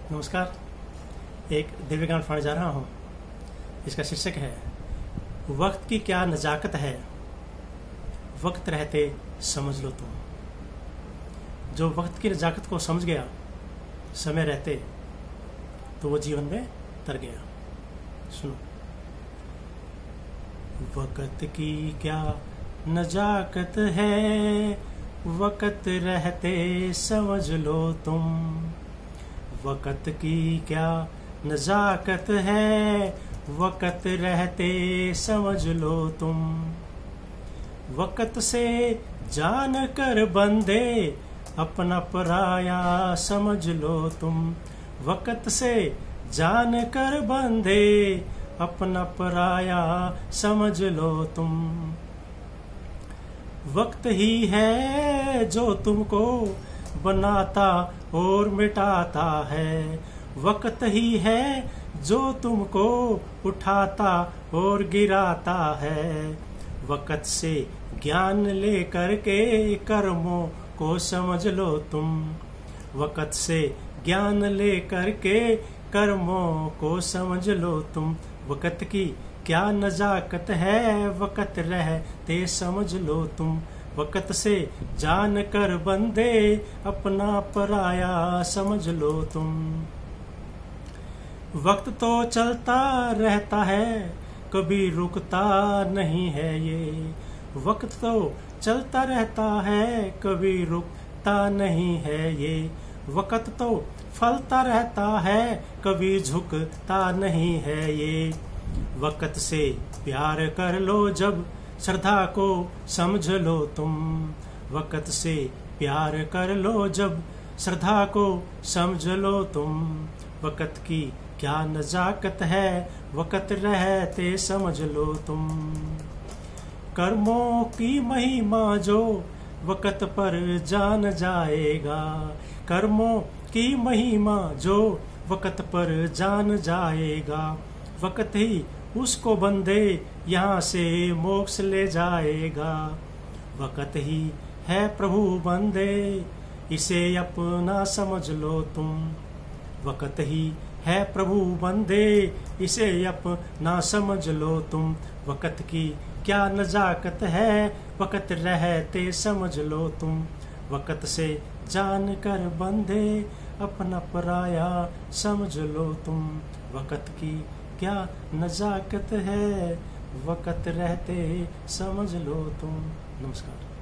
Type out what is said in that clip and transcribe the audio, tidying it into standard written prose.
नमस्कार। एक दिव्य ज्ञान पढ़ने जा रहा हूँ। इसका शीर्षक है वक्त की क्या नजाकत है, वक्त रहते समझ लो तुम। जो वक्त की नजाकत को समझ गया समय रहते, तो वो जीवन में तर गया। सुनो। वक्त की क्या नजाकत है, वक्त रहते समझ लो तुम। वक्त की क्या नजाकत है, वक्त रहते समझ लो तुम। वक्त से जान कर बंदे अपना पराया समझ लो तुम। वक्त से जान कर बंदे अपना पराया समझ लो तुम। वक्त ही है जो तुमको बनाता और मिटाता है। वक्त ही है जो तुमको उठाता और गिराता है। वक्त से ज्ञान लेकर के कर्मों को समझ लो तुम। वक्त से ज्ञान लेकर के कर्मों को समझ लो तुम। वक्त की क्या नजाकत है, वक्त रहते समझ लो तुम। वक्त से जान कर बंदे अपना पराया समझ लो तुम। वक्त तो चलता रहता है, कभी रुकता नहीं है ये। वक्त तो चलता रहता है, कभी रुकता नहीं है ये। वक्त तो फलता रहता है, कभी झुकता नहीं है ये। वक्त से प्यार कर लो जब श्रद्धा को समझ लो तुम। वक्त से प्यार कर लो जब श्रद्धा को समझ लो तुम। वक्त की क्या नजाकत है, वक्त रहते समझ लो तुम। कर्मों की महिमा जो वक्त पर जान जाएगा। कर्मों की महिमा जो वक्त पर जान जाएगा। वक्त ही उसको बंदे यहाँ से मोक्ष ले जाएगा। वक्त ही है प्रभु बंदे, इसे अपना समझ लो तुम। वक्त ही है प्रभु बंदे, इसे अपना समझ लो तुम। वक्त की क्या नजाकत है, वक्त रहते समझ लो तुम। वक्त से जान कर बंदे अपना पराया समझ लो तुम। वक्त की क्या नजाकत है, वक्त रहते समझ लो तुम। नमस्कार।